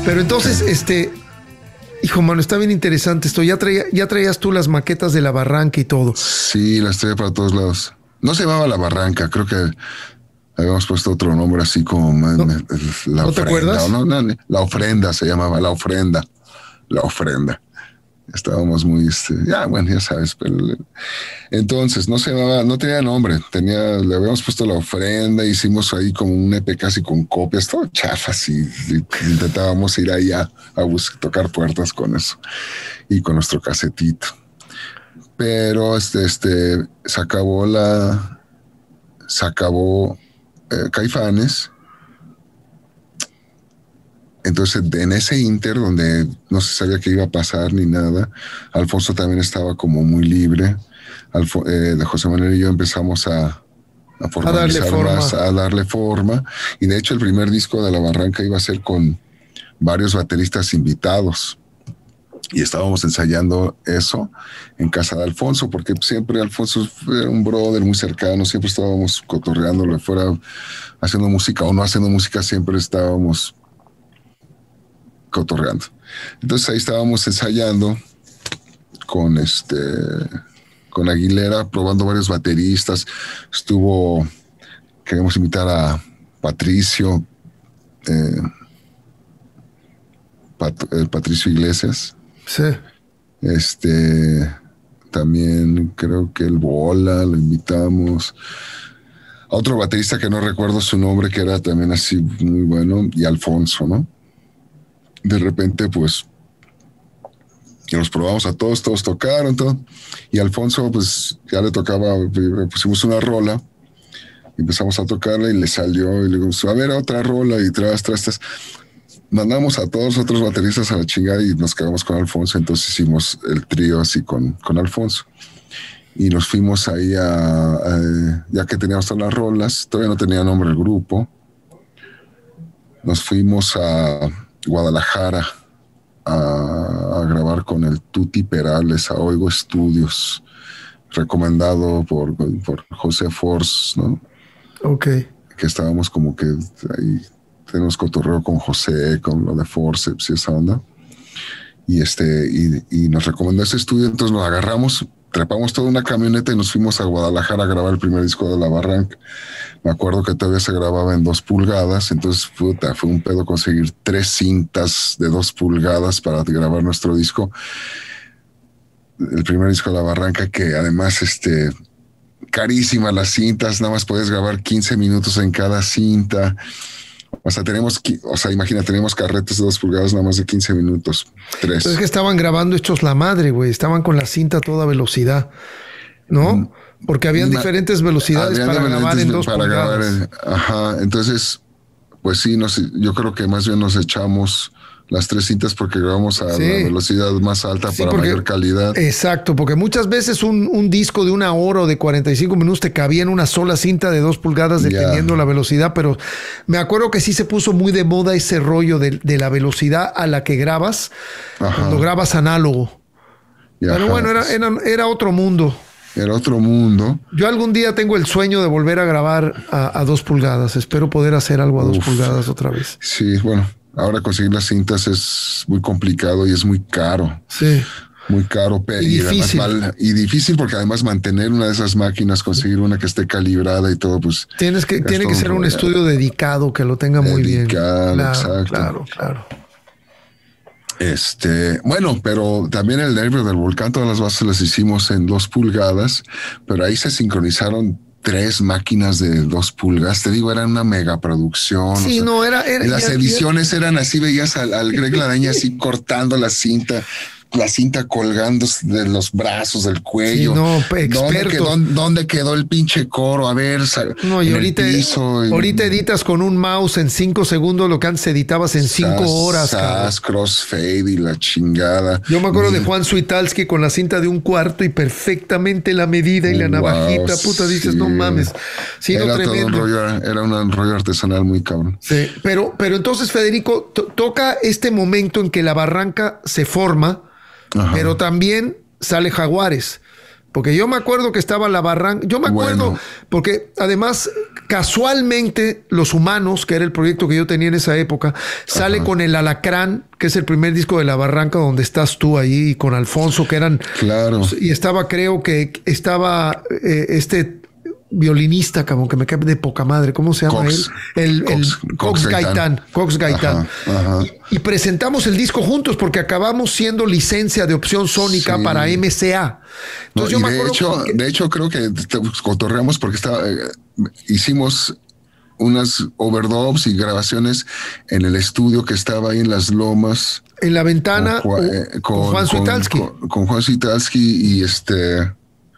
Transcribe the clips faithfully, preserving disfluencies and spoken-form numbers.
Pero entonces, este... Hijo, mano, está bien interesante esto. ¿Ya, traía, ¿Ya traías tú las maquetas de La Barranca y todo? Sí, las traía para todos lados. No se llamaba La Barranca, creo que habíamos puesto otro nombre así como... ¿No, la ¿no ofrenda, te acuerdas? No, no, la ofrenda se llamaba, la ofrenda. La ofrenda. Estábamos muy... Este, ya, bueno, ya sabes. Pero, entonces, no se llamaba, no tenía nombre. Tenía, le habíamos puesto La Ofrenda, hicimos ahí como un E P casi con copias, todo chafas, y, y intentábamos ir ahí a, a buscar, tocar puertas con eso y con nuestro casetito. Pero este, este se acabó la... Se acabó eh, Caifanes. Entonces, en ese inter, donde no se sabía qué iba a pasar ni nada, Alfonso también estaba como muy libre. Alfo eh, de José Manuel y yo empezamos a, a formalizar a darle más, a darle forma. Y de hecho, el primer disco de La Barranca iba a ser con varios bateristas invitados. Y estábamos ensayando eso en casa de Alfonso, porque siempre Alfonso era un brother muy cercano, siempre estábamos cotorreándolo, fuera haciendo música o no haciendo música, siempre estábamos cotorreando. Entonces ahí estábamos ensayando con este con Aguilera, probando varios bateristas. Estuvo, queremos invitar a Patricio, eh, Pat, eh, Patricio Iglesias. Sí. Este, también creo que el Bola lo invitamos. A otro baterista que no recuerdo su nombre, que era también así muy bueno, y Alfonso, ¿no? De repente, pues, los probamos a todos, todos tocaron, todo. Y Alfonso, pues, ya le tocaba, pusimos una rola, empezamos a tocarla y le salió, y le digo, a ver, otra rola, y tras, tras, tras. Mandamos a todos los otros bateristas a la chingada y nos quedamos con Alfonso, entonces hicimos el trío así con, con Alfonso. Y nos fuimos ahí a, a, ya que teníamos todas las rolas, todavía no tenía nombre el grupo, nos fuimos a Guadalajara a, a grabar con el Tuti Perales, a Oigo Estudios, recomendado por, por José Force, ¿no? Ok. Que estábamos como que ahí, tenemos cotorreo con José, con lo de Forceps y esa onda. Y, este, y, y nos recomendó ese estudio, entonces nos agarramos, trepamos toda una camioneta y nos fuimos a Guadalajara a grabar el primer disco de La Barranca. Me acuerdo que todavía se grababa en dos pulgadas, entonces puta, fue un pedo conseguir tres cintas de dos pulgadas para grabar nuestro disco. El primer disco de La Barranca, que además, este, carísimas las cintas, nada más podías grabar quince minutos en cada cinta. O sea, tenemos, o sea, imagina, tenemos carretes de dos pulgadas nada más de quince minutos, tres. Pero es que estaban grabando hechos la madre, güey. Estaban con la cinta a toda velocidad, ¿no? Porque habían Una, diferentes velocidades habían para grabar en dos para pulgadas. Grabar, ajá, entonces, pues sí, nos, yo creo que más bien nos echamos las tres cintas porque grabamos a sí. la velocidad más alta sí, para porque, mayor calidad. Exacto, porque muchas veces un, un disco de una hora o de cuarenta y cinco minutos te cabía en una sola cinta de dos pulgadas dependiendo yeah. la velocidad, pero me acuerdo que sí se puso muy de moda ese rollo de, de la velocidad a la que grabas Ajá. cuando grabas análogo. Yeah. Pero bueno, era, era, era otro mundo. Era otro mundo. Yo algún día tengo el sueño de volver a grabar a, a dos pulgadas. Espero poder hacer algo a Uf. dos pulgadas otra vez. Sí, bueno. Ahora conseguir las cintas es muy complicado y es muy caro. Sí. Muy caro. Y, y difícil. Mal, y difícil porque además mantener una de esas máquinas, conseguir una que esté calibrada y todo, pues... Tienes que, tiene que ser un estudio dedicado, que lo tenga muy bien. Dedicado, claro, exacto. Claro, claro. Este, bueno, pero también el Nervio del Volcán, todas las bases las hicimos en dos pulgadas, pero ahí se sincronizaron tres máquinas de dos pulgadas. Te digo, era una megaproducción. Sí, o sea, no, era... era las ya, ediciones ya. eran así, veías al, al Greg Ladaña así cortando la cinta, la cinta colgando de los brazos, del cuello. Sí, no, experto. ¿Dónde quedó, ¿Dónde quedó el pinche coro? A ver, no, y ahorita, piso, y... ahorita editas con un mouse en cinco segundos lo que antes editabas en cinco sas, horas. Sas, crossfade y la chingada. Yo me acuerdo mm. de Juan Suitalski con la cinta de un cuarto y perfectamente la medida y la wow, navajita. Puta, sí. dices, no mames. Sí, era no, todo un rollo, era un rollo artesanal muy cabrón. Sí, pero, pero entonces, Federico, toca este momento en que La Barranca se forma, Ajá. pero también sale Jaguares. Porque yo me acuerdo que estaba La Barranca. Yo me acuerdo, bueno. porque además, casualmente, Los Humanos, que era el proyecto que yo tenía en esa época, sale Ajá. con El Alacrán, que es el primer disco de La Barranca, donde estás tú ahí, y con Alfonso, que eran... Claro. Y estaba, creo que estaba eh, este... violinista, cabrón, que me cae de poca madre. ¿Cómo se llama Cox, él? El, Cox, el Cox, Cox Gaitán. Cox Gaitán. Ajá, ajá. Y, y presentamos el disco juntos porque acabamos siendo licencia de opción sónica sí. para M C A. Entonces no, yo y me de hecho, que... de hecho creo que cotorreamos porque estaba, eh, hicimos unas overdubs y grabaciones en el estudio que estaba ahí en Las Lomas. En La Ventana con, Juan, eh, con, con Juan Suitalski. Con, con Juan Suitalski y este...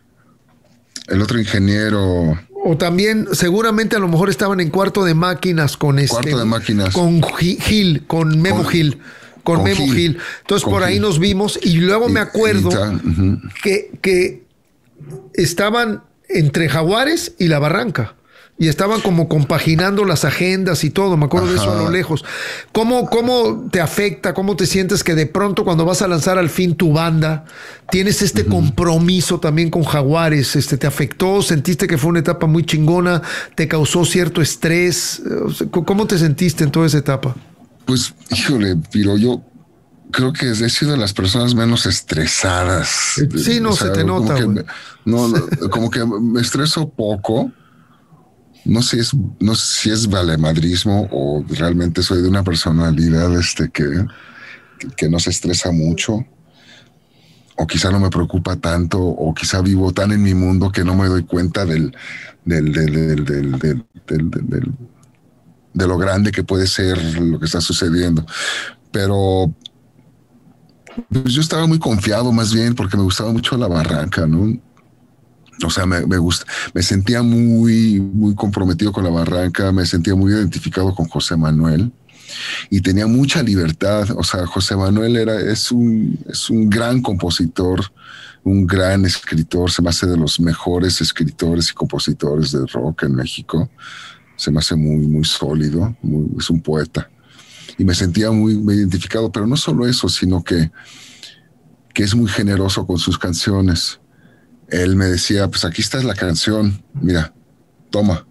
el otro ingeniero. O también, seguramente a lo mejor estaban en Cuarto de Máquinas con este. Cuarto de Máquinas. Con Gil, con Memo con, Gil. Con, con Memo Gil. Gil. Entonces con por ahí Gil. Nos vimos y luego y, me acuerdo y, uh-huh. que, que estaban entre Jaguares y La Barranca. Y estaban como compaginando las agendas y todo. Me acuerdo Ajá. de eso a lo lejos. ¿Cómo, ¿Cómo te afecta? ¿Cómo te sientes que de pronto cuando vas a lanzar al fin tu banda tienes este uh-huh. compromiso también con Jaguares? Este, ¿te afectó? ¿Sentiste que fue una etapa muy chingona? ¿Te causó cierto estrés? ¿Cómo te sentiste en toda esa etapa? Pues, híjole, pero yo creo que he sido de las personas menos estresadas. Sí, no, o sea, se te nota. Como que, no, no, como que me estreso poco. No sé, es, no sé si es valemadrismo o realmente soy de una personalidad este, que, que no se estresa mucho. O quizá no me preocupa tanto, o quizá vivo tan en mi mundo que no me doy cuenta del, del, del, del, del, del, del, del, del de lo grande que puede ser lo que está sucediendo. Pero pues yo estaba muy confiado más bien porque me gustaba mucho La Barranca, ¿no? O sea, me, me gusta, me sentía muy, muy comprometido con La Barranca, me sentía muy identificado con José Manuel y tenía mucha libertad. O sea, José Manuel era, es un, es un gran compositor, un gran escritor, se me hace de los mejores escritores y compositores de rock en México. Se me hace muy, muy sólido, muy, es un poeta. Y me sentía muy, muy identificado, pero no solo eso, sino que, que es muy generoso con sus canciones. Él me decía, pues aquí está la canción, mira, toma.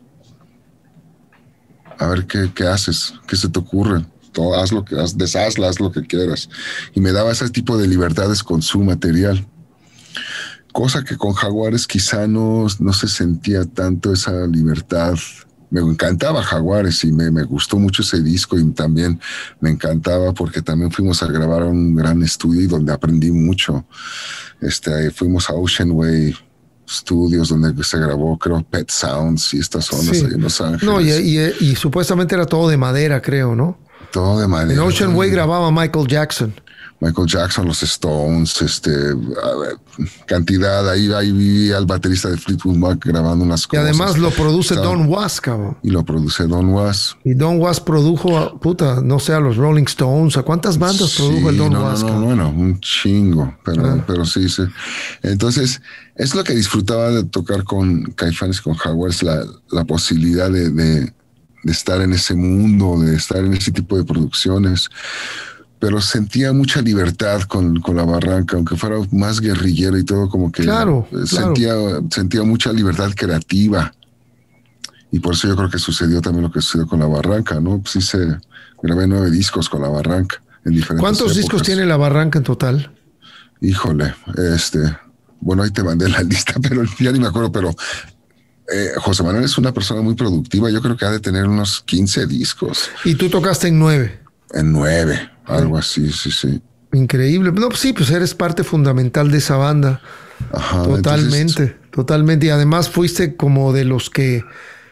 A ver qué, qué haces, qué se te ocurre. Todo, haz lo que, haz, deshazla, haz lo que quieras. Y me daba ese tipo de libertades con su material. Cosa que con Jaguares quizá no, no se sentía tanto esa libertad. Me encantaba Jaguares y me, me gustó mucho ese disco y también me encantaba porque también fuimos a grabar a un gran estudio y donde aprendí mucho. Este, fuimos a Ocean Way Studios donde se grabó, creo, Pet Sounds y estas zonas sí. ahí en Los Ángeles. No, y, y, y supuestamente era todo de madera, creo, ¿no? Todo de madera. En Ocean Way grababa Michael Jackson. Michael Jackson, los Stones, este, a ver, cantidad, ahí, ahí vi al baterista de Fleetwood Mac grabando unas cosas. Y además lo produce Está, Don Was, cabrón. Y lo produce Don Was. Y Don Was produjo, a, puta, no sé, a los Rolling Stones, ¿a cuántas bandas sí, produjo el Don no, Was? No, no, bueno, un chingo, pero, ah. pero sí, sí. Entonces, es lo que disfrutaba de tocar con Caifanes, con Jaguares, la, la posibilidad de, de, de estar en ese mundo, de estar en ese tipo de producciones. Pero sentía mucha libertad con, con La Barranca, aunque fuera más guerrillero y todo, como que claro, sentía, claro. sentía mucha libertad creativa. Y por eso yo creo que sucedió también lo que sucedió con La Barranca, ¿no? Pues hice, grabé nueve discos con La Barranca en diferentes ¿Cuántos épocas. discos tiene La Barranca en total? Híjole, este, bueno, ahí te mandé la lista, pero ya ni me acuerdo, pero eh, José Manuel es una persona muy productiva, yo creo que ha de tener unos quince discos. ¿Y tú tocaste en nueve? En nueve. Algo así, sí, sí. Increíble. No, sí, pues eres parte fundamental de esa banda. Ajá, totalmente, entonces... totalmente. Y además fuiste como de los que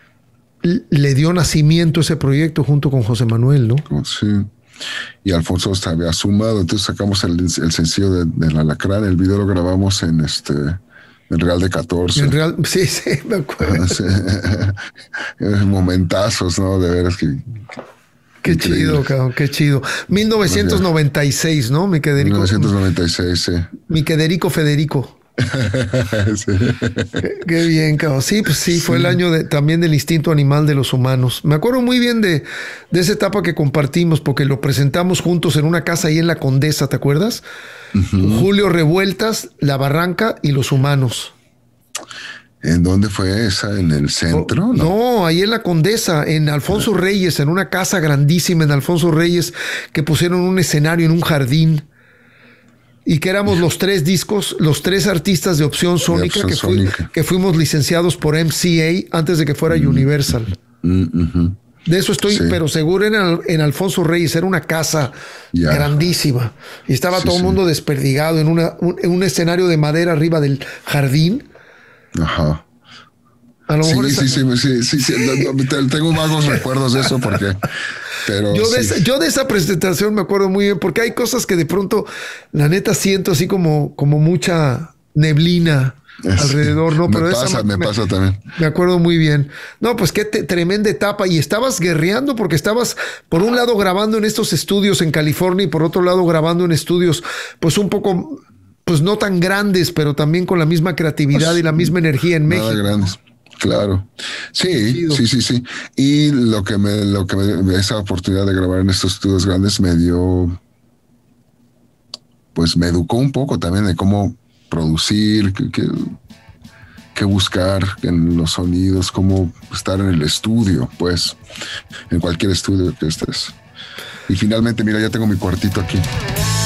le dio nacimiento a ese proyecto junto con José Manuel, ¿no? Sí. Y Alfonso se había sumado. Entonces sacamos el, el sencillo de, del Alacrán. El video lo grabamos en este... En Real de catorce. En Real, sí, sí, me acuerdo. Sí. Momentazos, ¿no? De veras que... Qué Increíble. Chido, cabrón, qué chido. mil novecientos noventa y seis, ¿no? Mi Federico. mil novecientos noventa y seis, sí. Mi Federico Federico. Sí. Qué, qué bien, cabrón. Sí, pues sí, sí, fue el año de, también del instinto animal de los humanos. Me acuerdo muy bien de, de esa etapa que compartimos porque lo presentamos juntos en una casa ahí en La Condesa, ¿te acuerdas? Uh-huh. Julio Revueltas, La Barranca y Los Humanos. ¿En dónde fue esa? ¿En el centro? No, no, no, ahí en la Condesa, en Alfonso Reyes, en una casa grandísima en Alfonso Reyes, que pusieron un escenario en un jardín. Y que éramos los tres discos, los tres artistas de Opción Sónica, de Opción que, Sónica. Fui, que fuimos licenciados por M C A antes de que fuera mm. Universal. Mm-hmm. De eso estoy, sí. pero seguro en, en Alfonso Reyes, era una casa yeah. grandísima. Y estaba sí, todo el sí. mundo desperdigado en, una, un, en un escenario de madera arriba del jardín. Ajá. A lo sí, mejor sí, sí, sí, sí, sí, tengo vagos recuerdos de eso porque... Pero yo, de sí. esa, yo de esa presentación me acuerdo muy bien porque hay cosas que de pronto, la neta, siento así como, como mucha neblina es, alrededor, ¿no? Pero me pasa, esa, me, me pasa también. Me acuerdo muy bien. No, pues qué te, tremenda etapa. Y estabas guerreando porque estabas, por un lado, grabando en estos estudios en California y por otro lado, grabando en estudios, pues un poco, pues no tan grandes, pero también con la misma creatividad pues, y la misma energía en nada México. Grandes. Claro. Sí, sí, sí, sí. Y lo que me, lo que me, esa oportunidad de grabar en estos estudios grandes me dio, pues me educó un poco también de cómo producir, qué, qué, qué buscar en los sonidos, cómo estar en el estudio, pues, en cualquier estudio que estés. Y finalmente, mira, ya tengo mi cuartito aquí.